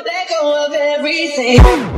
let go of everything.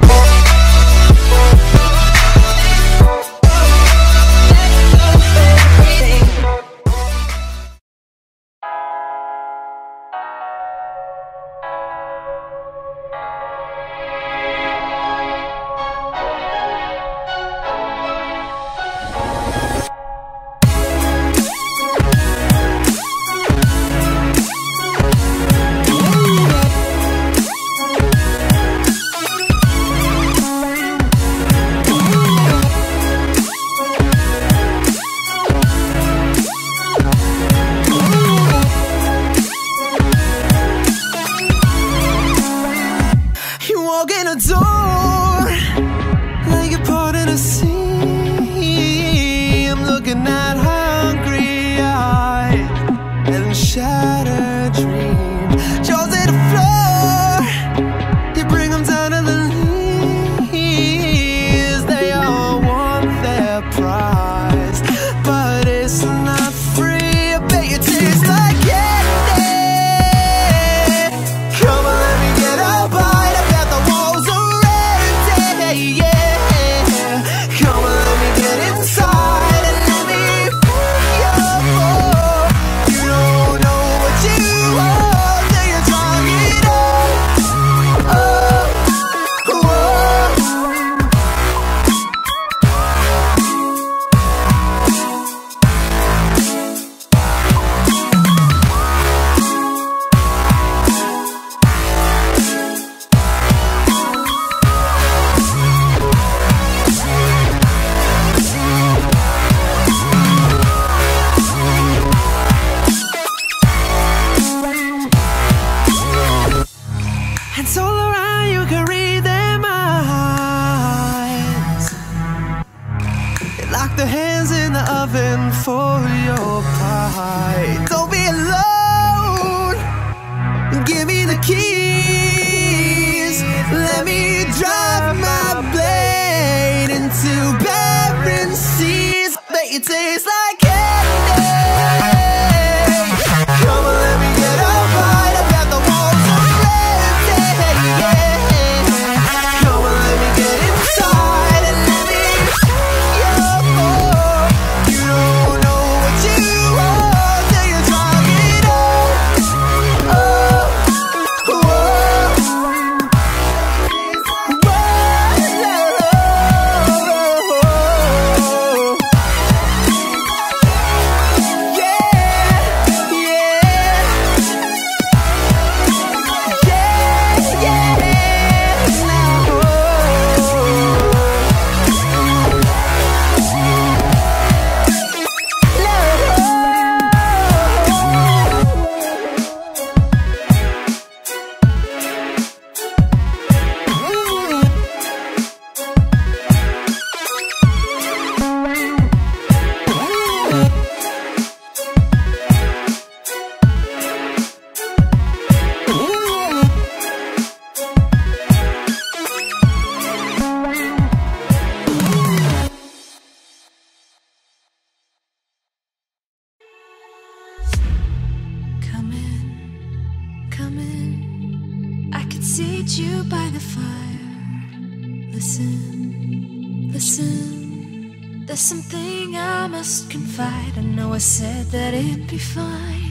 I said that it'd be fine.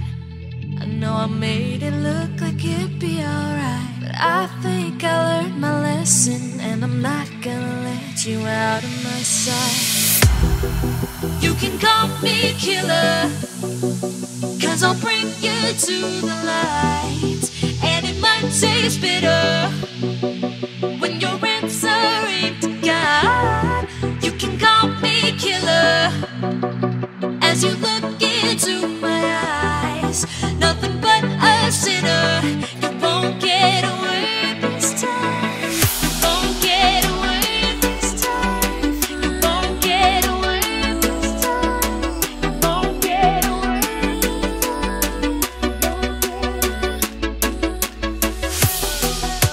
I know I made it look like it'd be alright, but I think I learned my lesson, and I'm not gonna let you out of my sight. You can call me killer, 'cause I'll bring you to the light. And it might taste bitter when your answer ain't to God. You can call me killer, as you look into my eyes, nothing but a sinner. You won't get away this time. You won't get away this time. You won't get away this time. You won't get away this time.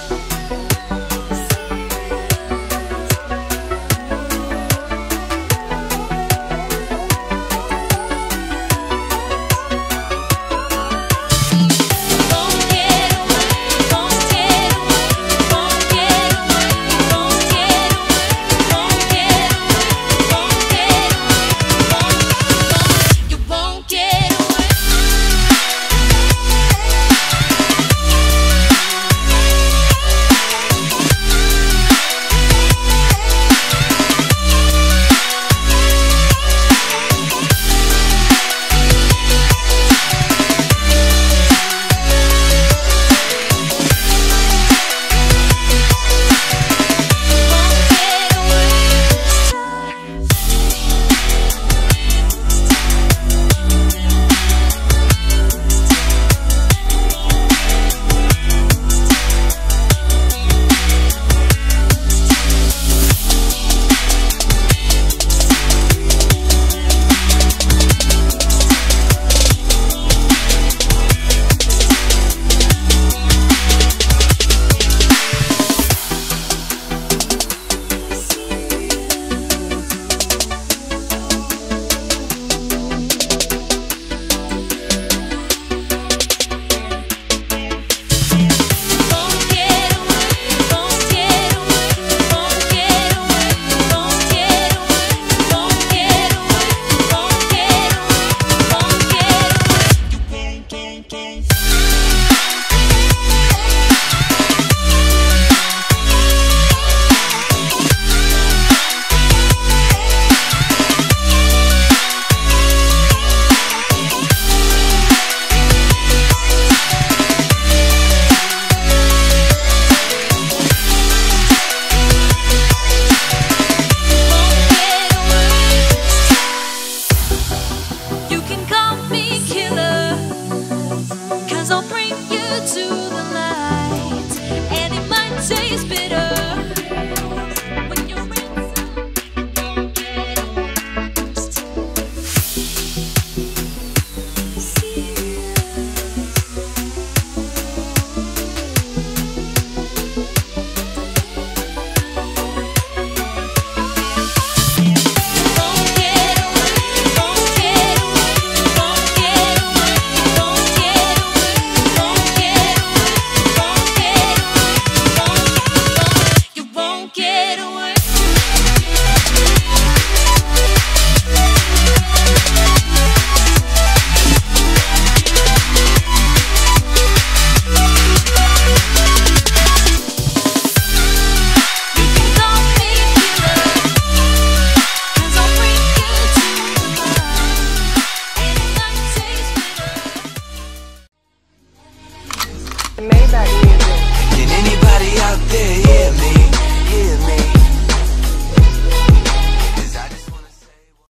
DJ.